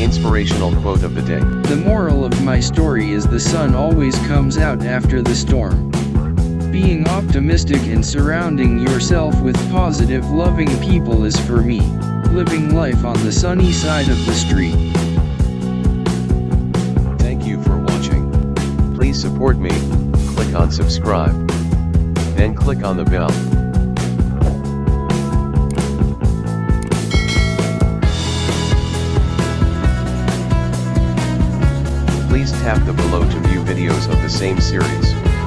Inspirational quote of the day. The moral of my story is the sun always comes out after the storm. Being optimistic and surrounding yourself with positive, loving people is for me, living life on the sunny side of the street. Thank you for watching. Please support me, click on subscribe. Then click on the bell. Please tap the below to view videos of the same series.